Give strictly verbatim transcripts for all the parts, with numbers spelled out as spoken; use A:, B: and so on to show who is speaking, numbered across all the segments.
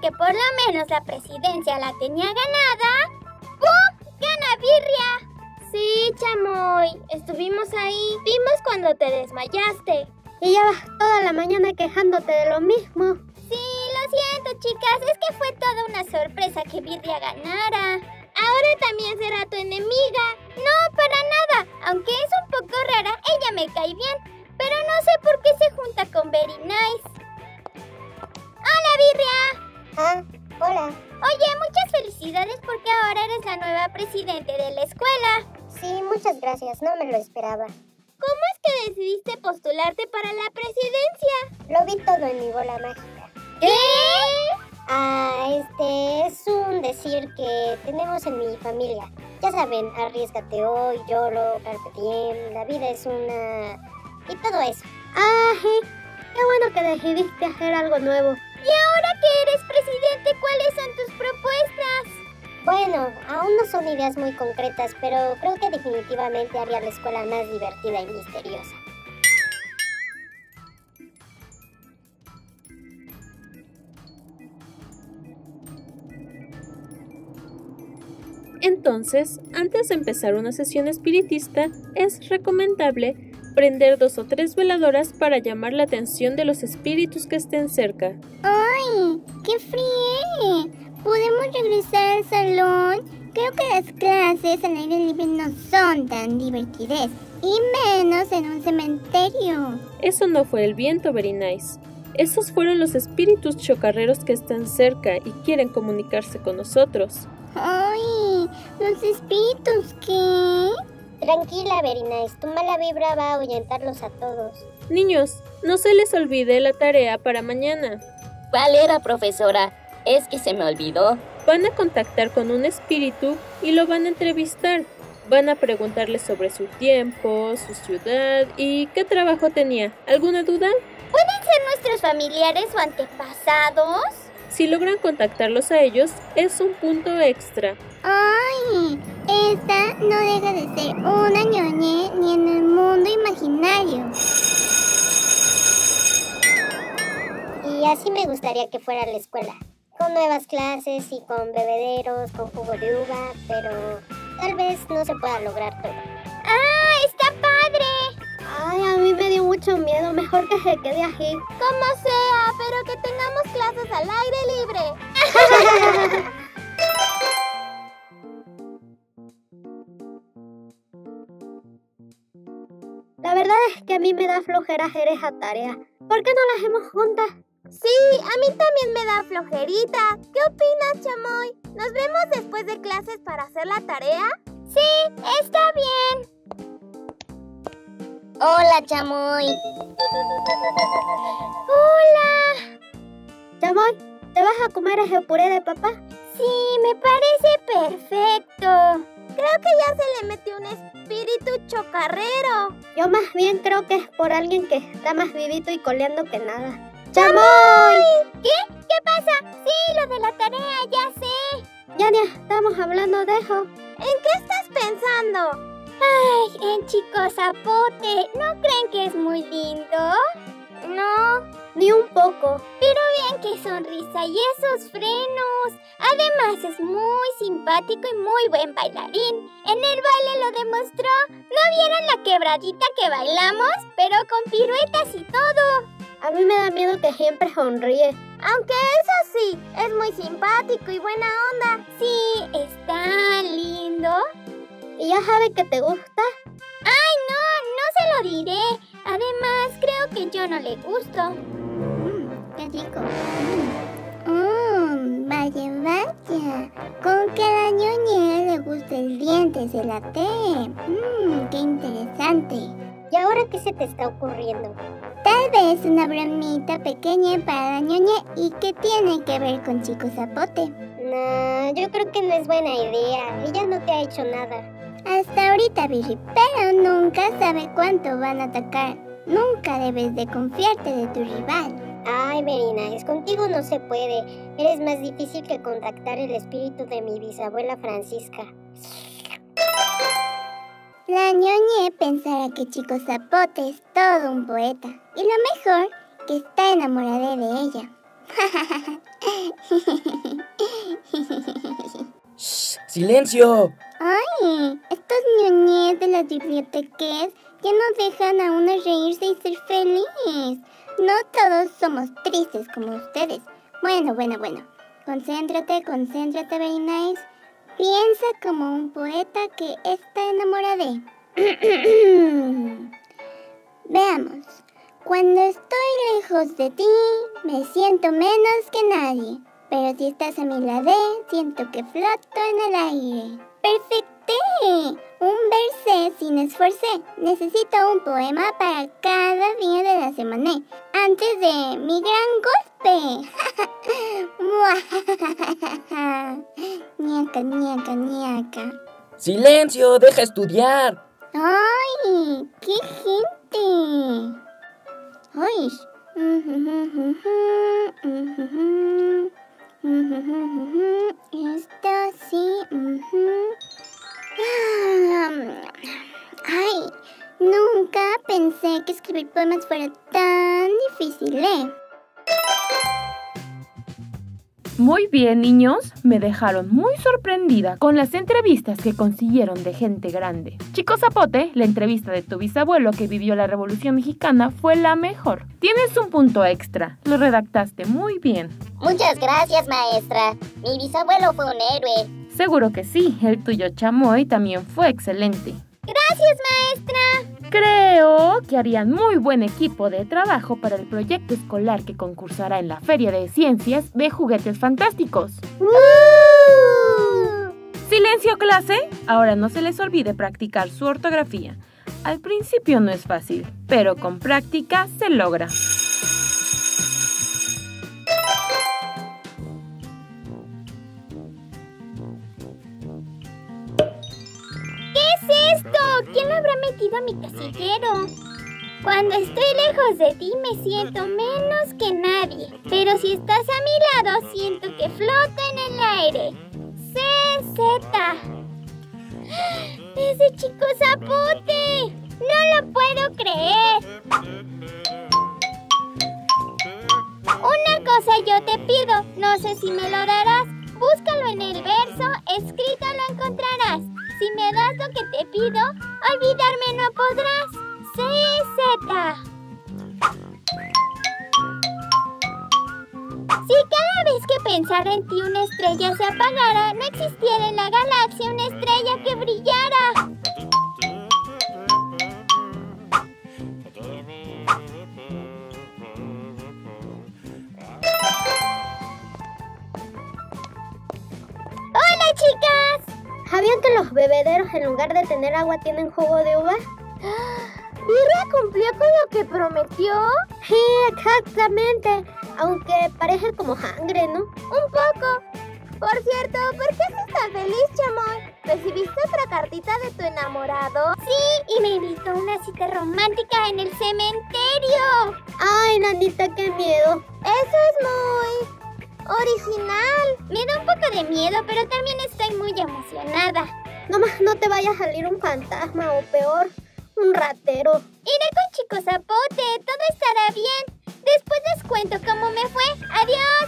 A: que por lo menos la presidencia la tenía ganada, ¡pum! ¡Gana Birria!
B: Sí, Chamoy, estuvimos ahí. Vimos cuando te desmayaste.
C: Y llevas toda la mañana quejándote de lo mismo.
A: Sí, lo siento, chicas, es que fue toda una sorpresa que Birria ganara.
B: Ahora también será tu enemiga.
A: No, para nada. Aunque es un poco rara, ella me cae bien. Pero no sé por qué se junta con Very Nice. ¡Hola, Birria!
D: Ah, hola.
A: Oye, muchas felicidades porque ahora eres la nueva presidente de la escuela.
D: Sí, muchas gracias, no me lo esperaba.
B: ¿Cómo es que decidiste postularte para la presidencia?
D: Lo vi todo en mi bola mágica.
A: ¿Qué?
D: Ah, este es un decir que tenemos en mi familia. Ya saben, arriésgate hoy, YOLO, carpe diem, la vida es una... y todo eso.
C: Ah, qué bueno que decidiste hacer algo nuevo.
A: Y ahora que eres presidente, ¿cuáles son tus propuestas?
D: Bueno, aún no son ideas muy concretas, pero creo que definitivamente haría la escuela más divertida y misteriosa.
E: Entonces, antes de empezar una sesión espiritista, es recomendable prender dos o tres veladoras para llamar la atención de los espíritus que estén cerca.
A: ¡Ay! ¡Qué frío! ¿Podemos regresar al salón? Creo que las clases al aire libre no son tan divertidas, y menos en un cementerio.
E: Eso no fue el viento, Very Nice. Esos fueron los espíritus chocarreros que están cerca y quieren comunicarse con nosotros.
A: ¡Ay! ¿Los espíritus qué?
D: Tranquila, Very Nice, tu mala vibra va a ahuyentarlos a todos.
E: Niños, no se les olvide la tarea para mañana.
F: ¿Cuál era, profesora? Es que se me olvidó.
E: Van a contactar con un espíritu y lo van a entrevistar. Van a preguntarle sobre su tiempo, su ciudad y qué trabajo tenía. ¿Alguna duda?
A: ¿Pueden ser nuestros familiares o antepasados?
E: Si logran contactarlos a ellos, es un punto extra.
A: ¡Ay! Esta no deja de ser una ñoñe ni en el mundo imaginario.
D: Y así me gustaría que fuera la escuela. Con nuevas clases y con bebederos, con jugo de uva, pero tal vez no se pueda lograr todo.
A: ¡Ah! ¡Está padre!
C: Ay, a mí me dio mucho miedo. Mejor que se quede aquí.
B: Como sea, pero que tengamos clases al aire libre.
C: La verdad es que a mí me da flojera hacer esa tarea. ¿Por qué no la hacemos juntas?
B: Sí, a mí también me da flojerita. ¿Qué opinas, Chamoy? ¿Nos vemos después de clases para hacer la tarea?
A: Sí, está bien.
F: Hola, Chamoy.
A: Hola.
C: Chamoy, ¿te vas a comer ese puré de papá?
A: Sí, me parece perfecto.
B: Creo que ya se le metió un espíritu chocarrero.
C: Yo más bien creo que es por alguien que está más vivito y coleando que nada.
A: ¡Chamoy! ¿Qué? ¿Qué pasa? Sí, lo de la tarea, ya sé.
C: Ya ni estamos hablando de eso.
B: ¿En qué estás pensando?
A: Ay, en Chico Zapote. ¿No creen que es muy lindo?
B: No,
C: ni un poco.
A: Pero vean qué sonrisa y esos frenos. Además es muy simpático y muy buen bailarín. En el baile lo demostró. ¿No vieron la quebradita que bailamos? Pero con piruetas y todo.
C: A mí me da miedo que siempre sonríe.
B: Aunque eso sí, es muy simpático y buena onda.
A: Sí, es tan lindo.
C: ¿Y ya sabe que te gusta?
A: ¡Ay, no! No se lo diré. Además, creo que yo no le gusto. Mmm, qué rico. Mmm, vaya, vaya. Con que a la ñoña le gusta el diente de la té. Mmm, qué interesante.
D: ¿Y ahora qué se te está ocurriendo?
A: Tal vez una bromita pequeña para la ñoña y que tiene que ver con Chico Zapote.
D: No, yo creo que no es buena idea. Ella no te ha hecho nada.
A: Hasta ahorita, Birri, pero nunca sabe cuánto van a atacar. Nunca debes de confiarte de tu rival.
D: Ay, Very Nice, contigo no se puede. Eres más difícil que contactar el espíritu de mi bisabuela Francisca.
A: La ñoñe pensará que Chico Zapote es todo un poeta. Y lo mejor, que está enamorada de ella.
G: Shh, ¡silencio!
B: Ay, estos ñoñes de las bibliotecas ya no dejan a uno reírse y ser feliz. No todos somos tristes como ustedes. Bueno, bueno, bueno. Concéntrate, concéntrate, very nice. Piensa como un poeta que está enamorado. Veamos. Cuando estoy lejos de ti, me siento menos que nadie. Pero si estás a mi lado, siento que floto en el aire. ¡Perfecto! Un verso sin esfuerzo. Necesito un poema para cada día de la semana. Antes de mi gran golpe. Ñaca, ñaca, ñaca.
G: ¡Silencio! ¡Deja estudiar!
B: ¡Ay! ¡Qué gente! ¡Ay! Esto sí. Ay, nunca pensé que escribir poemas fuera tan difícil, ¿eh?
H: Muy bien, niños, me dejaron muy sorprendida con las entrevistas que consiguieron de gente grande. Chico Zapote, la entrevista de tu bisabuelo que vivió la Revolución Mexicana fue la mejor. Tienes un punto extra, lo redactaste muy bien.
D: Muchas gracias, maestra. Mi bisabuelo fue un héroe.
H: Seguro que sí, el tuyo Chamoy también fue excelente.
A: Gracias, maestra.
H: Creo que harían muy buen equipo de trabajo para el proyecto escolar que concursará en la Feria de Ciencias de Juguetes Fantásticos.
B: ¡Uh!
H: ¡Silencio, clase! Ahora no se les olvide practicar su ortografía. Al principio no es fácil, pero con práctica se logra.
A: ¿Quién lo habrá metido a mi casillero? Cuando estoy lejos de ti me siento menos que nadie. Pero si estás a mi lado siento que floto en el aire. C Z. ¡Ese Chico Zapote! ¡No lo puedo creer! Una cosa yo te pido, no sé si me lo darás. Búscalo en el verso, escrito lo encontrarás. Si me das lo que te pido, olvidarme no podrás. C Z. Si cada vez que pensara en ti una estrella se apagara, no existiera en la galaxia una estrella que brillara. ¡Hola, chicas!
C: ¿Sabían que los bebederos en lugar de tener agua tienen jugo de uva?
B: ¿Birria cumplió con lo que prometió?
C: Sí, exactamente. Aunque parece como sangre, ¿no?
B: Un poco. Por cierto, ¿por qué estás tan feliz, Chamoy? ¿Recibiste otra cartita de tu enamorado?
A: Sí, y me invitó a una cita romántica en el cementerio.
C: Ay, nanita, qué miedo.
B: Eso es muy original.
A: Me da un poco de miedo, pero también estoy muy emocionada.
C: Nomás no te vaya a salir un fantasma o peor, un ratero.
A: Iré con Chico Zapote, todo estará bien. Después les cuento cómo me fue. ¡Adiós!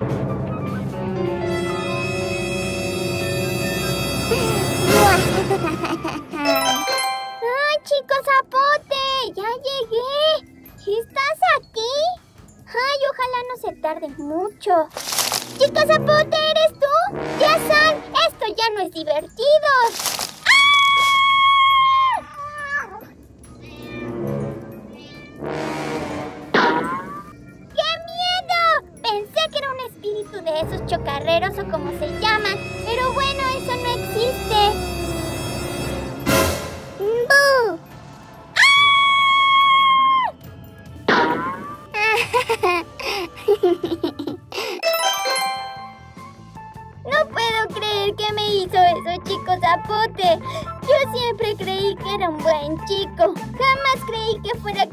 A: ¡Ay, Chico Zapote! ¡Ya llegué! ¿Estás aquí? ¡Ay, ojalá no se tarde mucho! ¡Chico Zapote, eres tú! ¡Ya sal! ¡Esto ya no es divertido! Pensé que era un espíritu de esos chocarreros o como se llaman, pero bueno, eso no existe. ¡Bú! ¡Ah! No puedo creer que me hizo eso, Chico Zapote. Yo siempre creí que era un buen chico. Jamás creí que fuera